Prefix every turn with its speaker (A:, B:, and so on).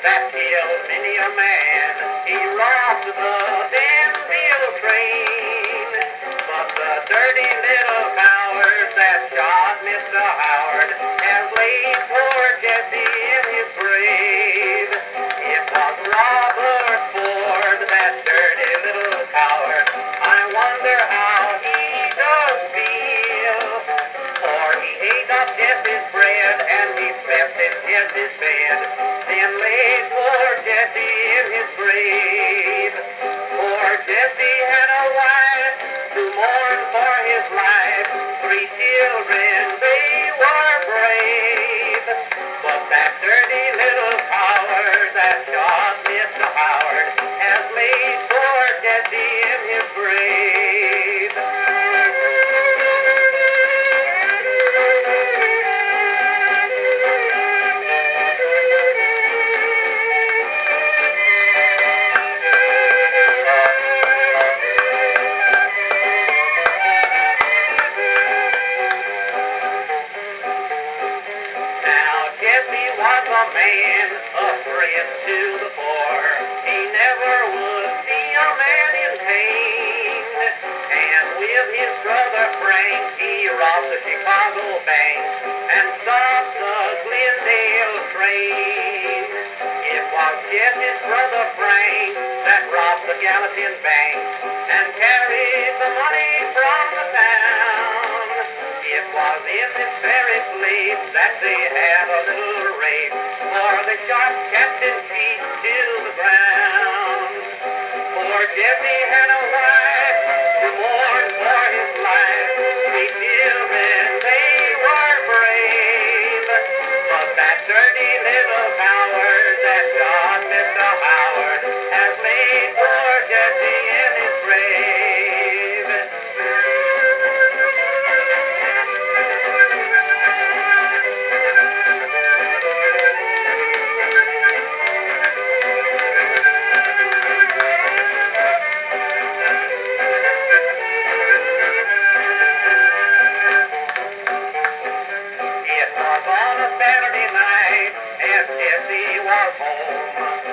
A: that killed many a man. He robbed the Danville train, but the dirty little coward that shot Mr. Howard has laid poor Jesse in his grave. It was Robert Ford, that dirty little coward. I wonder how he does feel, for he ate up Jesse's bread and he slept in Jesse's bed, then laid poor Jesse in his grave. Poor Jesse had a wife to mourn for his life, 3 children, they were brave. But that dirty little coward that shot Mr. Howard has laid poor Jesse in his grave. Jesse was a man, a friend to the poor. He never would see a man in pain. And with his brother Frank, he robbed the Chicago bank and stopped the Glendale train. It was Jesse's brother Frank that robbed the Gallatin bank and carried the money from the town. It was in this very place that they had a little race, for they shot Captain Pete to the ground. Poor Jesse had a wife to mourn for his life, 3 children, they were brave. But that dirty little coward that shot Mr. Howard has laid poor Jesse in his grave. On a Saturday night, as Jesse was home,